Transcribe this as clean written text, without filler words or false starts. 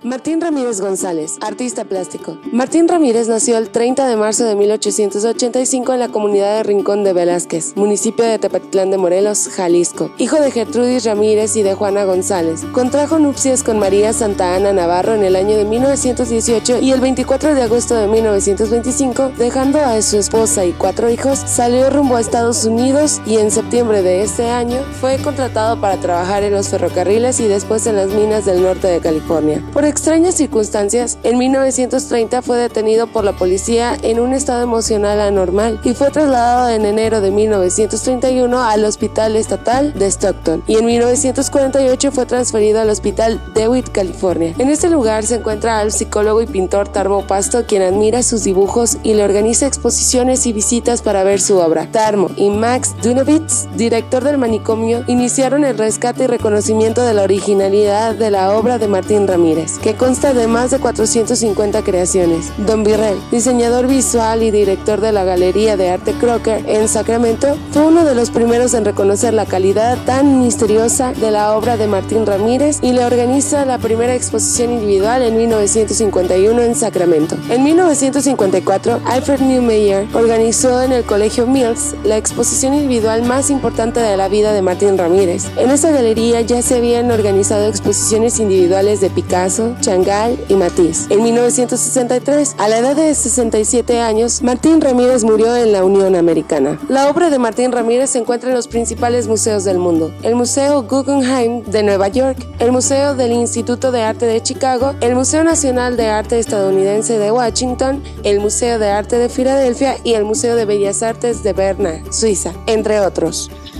Martín Ramírez González, artista plástico. Martín Ramírez nació el 30 de marzo de 1885 en la comunidad de Rincón de Velázquez, municipio de Tepatitlán de Morelos, Jalisco. Hijo de Gertrudis Ramírez y de Juana González. Contrajo nupcias con María Santa Ana Navarro en el año de 1918 y el 24 de agosto de 1925, dejando a su esposa y 4 hijos, salió rumbo a Estados Unidos y en septiembre de este año fue contratado para trabajar en los ferrocarriles y después en las minas del norte de California. Por extrañas circunstancias, en 1930 fue detenido por la policía en un estado emocional anormal y fue trasladado en enero de 1931 al Hospital Estatal de Stockton y en 1948 fue transferido al Hospital DeWitt, California. En este lugar se encuentra al psicólogo y pintor Tarmo Pasto, quien admira sus dibujos y le organiza exposiciones y visitas para ver su obra. Tarmo y Max Dunovitz, director del manicomio, iniciaron el rescate y reconocimiento de la originalidad de la obra de Martín Ramírez, que consta de más de 450 creaciones. Don Virrell, diseñador visual y director de la Galería de Arte Crocker en Sacramento, fue uno de los primeros en reconocer la calidad tan misteriosa de la obra de Martín Ramírez y le organiza la primera exposición individual en 1951 en Sacramento. En 1954, Alfred Neumeyer organizó en el Colegio Mills la exposición individual más importante de la vida de Martín Ramírez. En esa galería ya se habían organizado exposiciones individuales de Picasso, Chagall y Matisse. En 1963, a la edad de 67 años, Martín Ramírez murió en la Unión Americana. La obra de Martín Ramírez se encuentra en los principales museos del mundo: el Museo Guggenheim de Nueva York, el Museo del Instituto de Arte de Chicago, el Museo Nacional de Arte Estadounidense de Washington, el Museo de Arte de Filadelfia y el Museo de Bellas Artes de Berna, Suiza, entre otros.